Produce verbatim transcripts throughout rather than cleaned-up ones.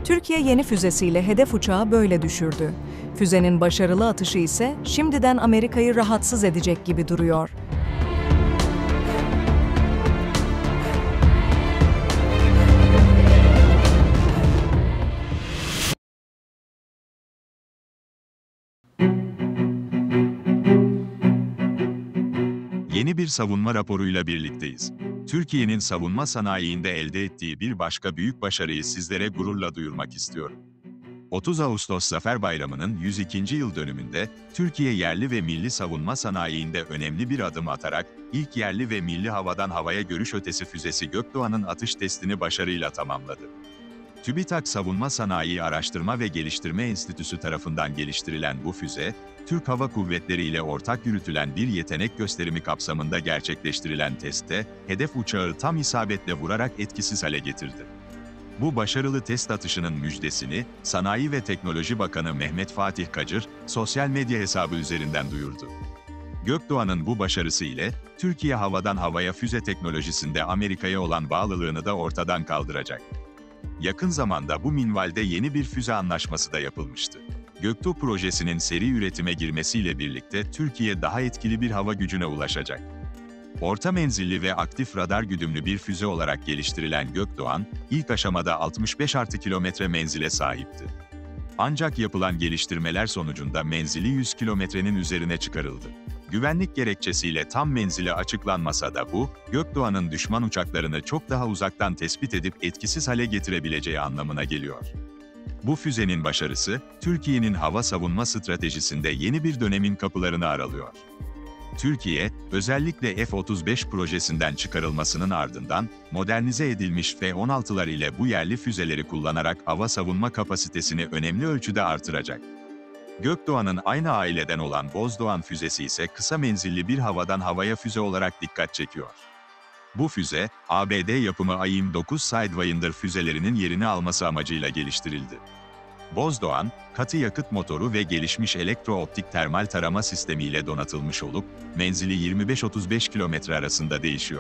Türkiye yeni füzesiyle hedef uçağı böyle düşürdü. Füzenin başarılı atışı ise şimdiden Amerika'yı rahatsız edecek gibi duruyor. Yeni bir savunma raporuyla birlikteyiz. Türkiye'nin savunma sanayiinde elde ettiği bir başka büyük başarıyı sizlere gururla duyurmak istiyorum. otuz Ağustos Zafer Bayramı'nın yüz ikinci yıl dönümünde, Türkiye yerli ve milli savunma sanayiinde önemli bir adım atarak, ilk yerli ve milli havadan havaya görüş ötesi füzesi Gökdoğan'ın atış testini başarıyla tamamladı. TÜBİTAK Savunma Sanayi Araştırma ve Geliştirme Enstitüsü tarafından geliştirilen bu füze, Türk Hava Kuvvetleri ile ortak yürütülen bir yetenek gösterimi kapsamında gerçekleştirilen testte, hedef uçağı tam isabetle vurarak etkisiz hale getirdi. Bu başarılı test atışının müjdesini, Sanayi ve Teknoloji Bakanı Mehmet Fatih Kacır, sosyal medya hesabı üzerinden duyurdu. Gökdoğan'ın bu başarısı ile, Türkiye havadan havaya füze teknolojisinde Amerika'ya olan bağlılığını da ortadan kaldıracak. Yakın zamanda bu minvalde yeni bir füze anlaşması da yapılmıştı. Göktuğ projesinin seri üretime girmesiyle birlikte Türkiye daha etkili bir hava gücüne ulaşacak. Orta menzilli ve aktif radar güdümlü bir füze olarak geliştirilen Gökdoğan, ilk aşamada altmış beş artı kilometre menzile sahipti. Ancak yapılan geliştirmeler sonucunda menzili yüz kilometrenin üzerine çıkarıldı. Güvenlik gerekçesiyle tam menzili açıklanmasa da bu, Gökdoğan'ın düşman uçaklarını çok daha uzaktan tespit edip etkisiz hale getirebileceği anlamına geliyor. Bu füzenin başarısı, Türkiye'nin hava savunma stratejisinde yeni bir dönemin kapılarını aralıyor. Türkiye, özellikle F otuz beş projesinden çıkarılmasının ardından, modernize edilmiş F on altılar ile bu yerli füzeleri kullanarak hava savunma kapasitesini önemli ölçüde artıracak. Gökdoğan'ın aynı aileden olan Bozdoğan füzesi ise kısa menzilli bir havadan havaya füze olarak dikkat çekiyor. Bu füze, A B D yapımı A Y M dokuz Sidewinder füzelerinin yerini alması amacıyla geliştirildi. Bozdoğan, katı yakıt motoru ve gelişmiş elektro-optik termal tarama sistemiyle donatılmış olup, menzili yirmi beş otuz beş kilometre arasında değişiyor.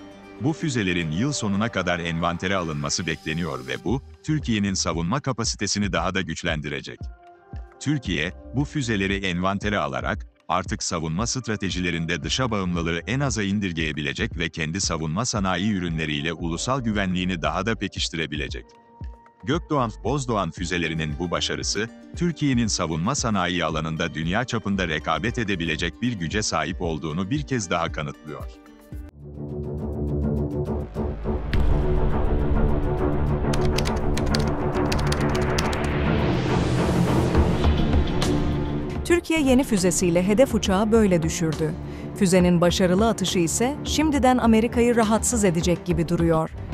Bu füzelerin yıl sonuna kadar envantere alınması bekleniyor ve bu, Türkiye'nin savunma kapasitesini daha da güçlendirecek. Türkiye, bu füzeleri envantere alarak, artık savunma stratejilerinde dışa bağımlılığı en aza indirgeyebilecek ve kendi savunma sanayi ürünleriyle ulusal güvenliğini daha da pekiştirebilecek. Gökdoğan, Bozdoğan füzelerinin bu başarısı, Türkiye'nin savunma sanayi alanında dünya çapında rekabet edebilecek bir güce sahip olduğunu bir kez daha kanıtlıyor. Türkiye yeni füzesiyle hedef uçağı böyle düşürdü. Füzenin başarılı atışı ise şimdiden Amerika'yı rahatsız edecek gibi duruyor.